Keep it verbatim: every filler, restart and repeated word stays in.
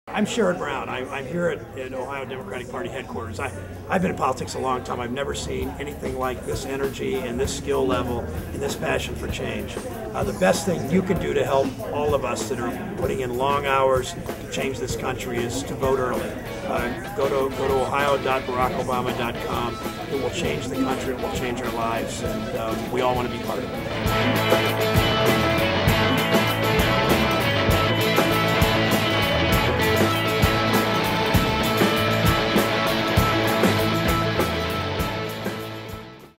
I'm Sherrod Brown. I'm, I'm here at, at Ohio Democratic Party headquarters. I, I've been in politics a long time. I've never seen anything like this energy and this skill level and this passion for change. Uh, the best thing you can do to help all of us that are putting in long hours to change this country is to vote early. Uh, go to go to ohio dot barack obama dot com. It will change the country. It will change our lives, and um, we all want to be part of it.